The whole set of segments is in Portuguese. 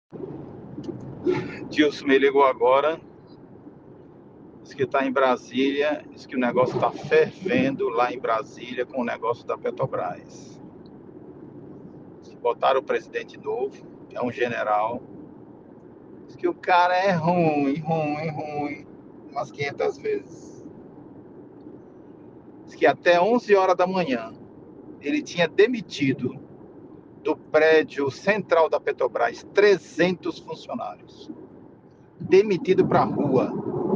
Dilson me ligou agora, diz que está em Brasília, diz que o negócio está fervendo lá em Brasília com o negócio da Petrobras. Botaram o presidente novo, é um general, diz que o cara é ruim, umas 500 vezes. Diz que até 11 horas da manhã ele tinha demitido do prédio central da Petrobras 300 funcionários. Demitido para a rua.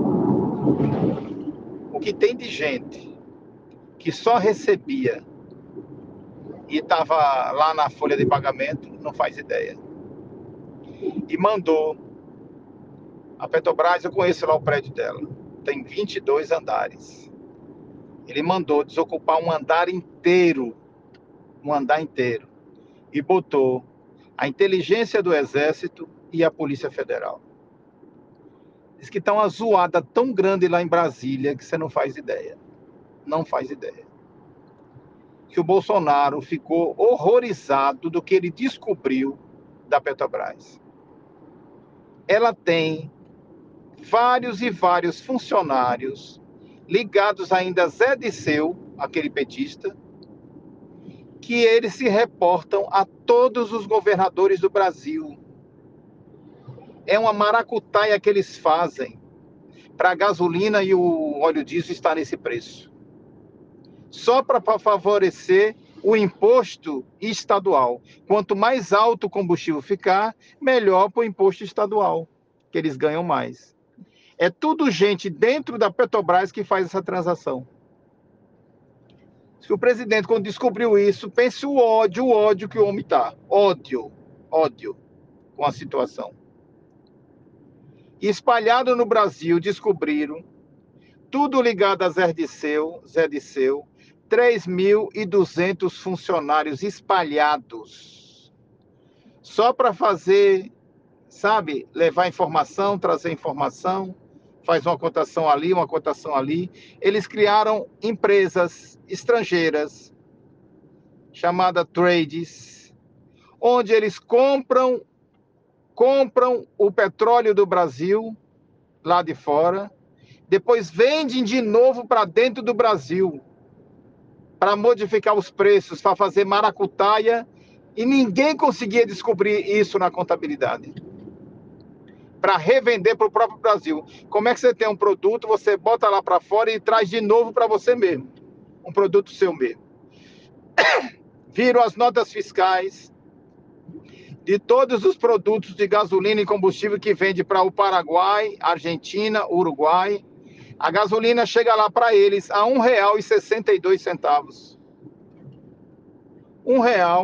O que tem de gente que só recebia e estava lá na folha de pagamento, não faz ideia. E mandou. A Petrobras, eu conheço lá o prédio dela, tem 22 andares. Ele mandou desocupar um andar inteiro, e botou a inteligência do Exército e a Polícia Federal. Diz que está uma zoada tão grande lá em Brasília que você não faz ideia. Não faz ideia. Que o Bolsonaro ficou horrorizado do que ele descobriu da Petrobras. Ela tem vários funcionários ligados ainda a Zé Disseu, aquele petista, que eles se reportam a todos os governadores do Brasil. É uma maracutaia que eles fazem para a gasolina e o óleo diesel estar nesse preço. Só para favorecer o imposto estadual. Quanto mais alto o combustível ficar, melhor para o imposto estadual, que eles ganham mais. É tudo gente dentro da Petrobras que faz essa transação. Se o presidente, quando descobriu isso, pense o ódio que o homem está. Ódio com a situação. E espalhado no Brasil, descobriram, tudo ligado a Zé Disseu, 3.200 funcionários espalhados. Só para fazer, sabe, levar informação, trazer informação, faz uma cotação ali, uma cotação ali. Eles criaram empresas estrangeiras, chamada trades, onde eles compram o petróleo do Brasil, lá de fora, depois vendem de novo para dentro do Brasil, para modificar os preços, para fazer maracutaia, e ninguém conseguia descobrir isso na contabilidade. Para revender para o próprio Brasil. Como é que você tem um produto, você bota lá para fora e traz de novo para você mesmo? Um produto seu mesmo. Viram as notas fiscais de todos os produtos de gasolina e combustível que vende para o Paraguai, Argentina, Uruguai. A gasolina chega lá para eles a R$ 1,62. R$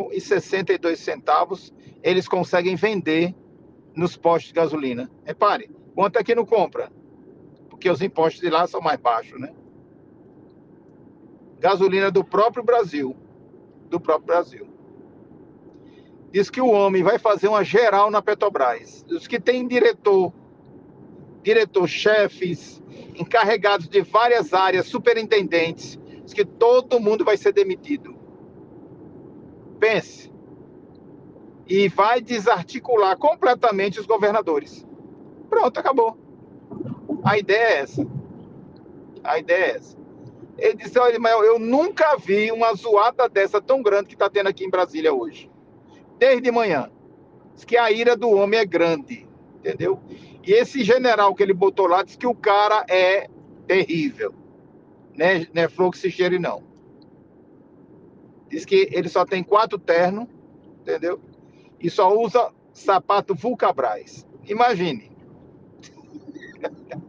1,62 eles conseguem vender nos postos de gasolina. Repare, quanto é que não compra? Porque os impostos de lá são mais baixos, né? Gasolina do próprio Brasil. Diz que o homem vai fazer uma geral na Petrobras. Os que tem chefes, encarregados de várias áreas, superintendentes, diz que todo mundo vai ser demitido. Pense. E vai desarticular completamente os governadores. Pronto, acabou. A ideia é essa. Ele disse, olha, mas eu nunca vi uma zoada dessa tão grande que está tendo aqui em Brasília hoje. Desde manhã. Diz que a ira do homem é grande, entendeu? E esse general que ele botou lá, diz que o cara é terrível. Né? Não é flor que se cheire, não. Diz que ele só tem 4 ternos, entendeu? E só usa sapato Vulcabras. Imagine.